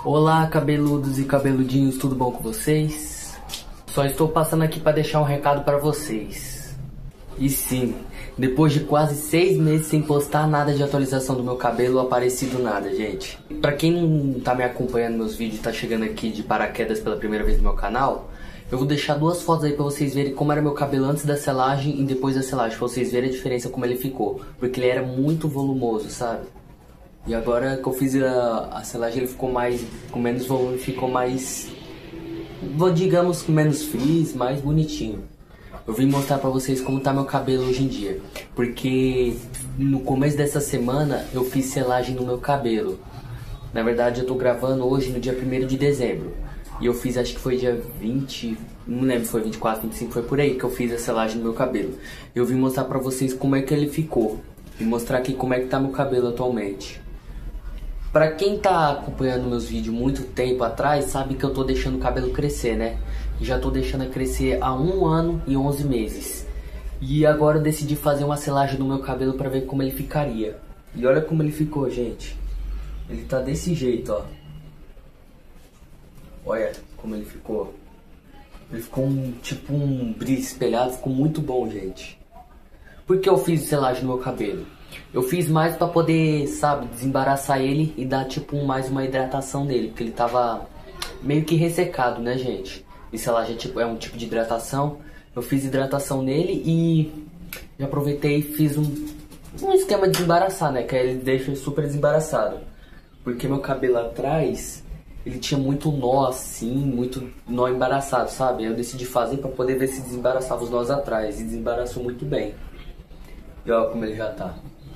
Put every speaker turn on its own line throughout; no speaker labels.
Olá, cabeludos e cabeludinhos, tudo bom com vocês? Só estou passando aqui para deixar um recado para vocês. E sim, depois de quase 6 meses sem postar nada de atualização do meu cabelo, apareci do nada, gente. Pra quem não tá me acompanhando meus vídeos e tá chegando aqui de paraquedas pela primeira vez no meu canal, eu vou deixar 2 fotos aí pra vocês verem como era meu cabelo antes da selagem e depois da selagem, pra vocês verem a diferença como ele ficou. Porque ele era muito volumoso, sabe? E agora que eu fiz a selagem, ele ficou com menos volume, ficou mais, digamos, com menos frizz, mais bonitinho. Eu vim mostrar pra vocês como tá meu cabelo hoje em dia, porque no começo dessa semana eu fiz selagem no meu cabelo. Na verdade eu tô gravando hoje no dia 1º de dezembro, e eu fiz, acho que foi dia 20, não lembro se foi 24, 25, foi por aí que eu fiz a selagem no meu cabelo. Eu vim mostrar pra vocês como é que ele ficou, e mostrar aqui como é que tá meu cabelo atualmente. Pra quem tá acompanhando meus vídeos muito tempo atrás, sabe que eu tô deixando o cabelo crescer, né? Já tô deixando crescer há 1 ano e 11 meses. E agora eu decidi fazer uma selagem no meu cabelo pra ver como ele ficaria. E olha como ele ficou, gente. Ele tá desse jeito, ó. Olha como ele ficou. Ele ficou tipo um brilho espelhado, ficou muito bom, gente. Por que eu fiz selagem no meu cabelo? Eu fiz mais pra poder, sabe, desembaraçar ele e dar tipo mais uma hidratação nele, porque ele tava meio que ressecado, né, gente? E selagem é um tipo de hidratação. Eu fiz hidratação nele e já aproveitei e fiz um esquema de desembaraçar, né, que aí ele deixa super desembaraçado. Porque meu cabelo atrás, ele tinha muito nó assim, muito nó embaraçado, sabe? Aí eu decidi fazer pra poder ver se desembaraçava os nós atrás, e desembaraçou muito bem. E olha como ele já tá.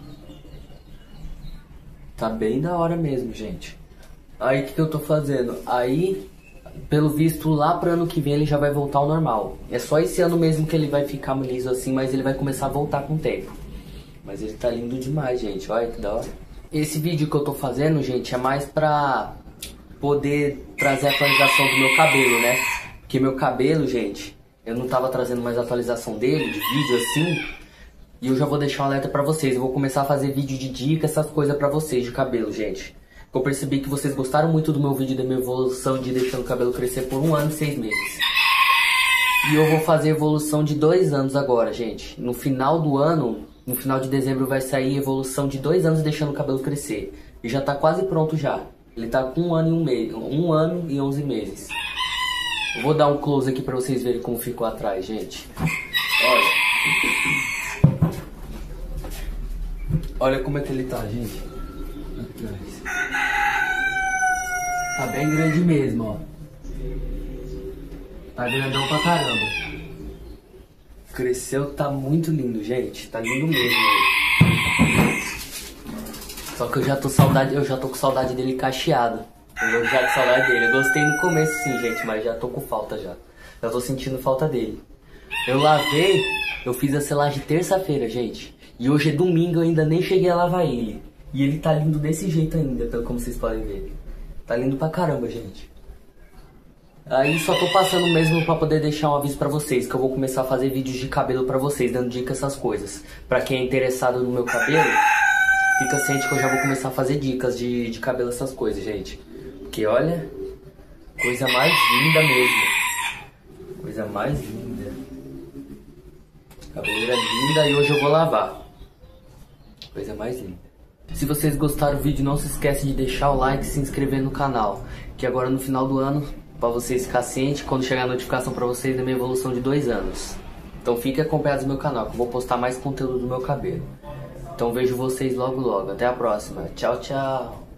Tá bem da hora mesmo, gente. Aí o que eu tô fazendo? Aí, pelo visto, lá pro ano que vem ele já vai voltar ao normal. É só esse ano mesmo que ele vai ficar liso assim, mas ele vai começar a voltar com o tempo. Mas ele tá lindo demais, gente. Olha que da hora. Esse vídeo que eu tô fazendo, gente, é mais pra poder trazer a atualização do meu cabelo, né? Porque meu cabelo, gente, eu não tava trazendo mais atualização dele, de vídeo assim. E eu já vou deixar um alerta pra vocês. Eu vou começar a fazer vídeo de dicas, essas coisas pra vocês de cabelo, gente. Eu percebi que vocês gostaram muito do meu vídeo da minha evolução de deixando o cabelo crescer por 1 ano e 6 meses. E eu vou fazer evolução de 2 anos agora, gente. No final do ano, no final de dezembro, vai sair evolução de 2 anos deixando o cabelo crescer. E já tá quase pronto já. Ele tá com 1 ano e 1 mês, 1 ano e 11 meses. Eu vou dar um close aqui pra vocês verem como ficou atrás, gente. Olha. Olha como é que ele tá, gente. Tá bem grande mesmo, ó. Tá grandão pra caramba. Cresceu, tá muito lindo, gente. Tá lindo mesmo. Só que eu já tô com saudade dele cacheado. Eu já tô com saudade dele. Eu gostei no começo sim, gente, mas já tô com falta já. Já tô sentindo falta dele. Eu lavei, eu fiz a selagem terça-feira, gente. E hoje é domingo, eu ainda nem cheguei a lavar ele. E ele tá lindo desse jeito ainda, pelo como vocês podem ver. Tá lindo pra caramba, gente. Aí só tô passando mesmo pra poder deixar um aviso pra vocês, que eu vou começar a fazer vídeos de cabelo pra vocês, dando dicas, essas coisas. Pra quem é interessado no meu cabelo, fica ciente que eu já vou começar a fazer dicas de cabelo, essas coisas, gente. Porque olha, coisa mais linda mesmo. Coisa mais linda. Cabeleira linda e hoje eu vou lavar. Coisa mais linda. Se vocês gostaram do vídeo, não se esquece de deixar o like e se inscrever no canal. Que agora no final do ano, pra vocês ficarem cientes, quando chegar a notificação pra vocês da minha evolução de 2 anos. Então fiquem acompanhados no meu canal, que eu vou postar mais conteúdo do meu cabelo. Então vejo vocês logo logo. Até a próxima. Tchau, tchau.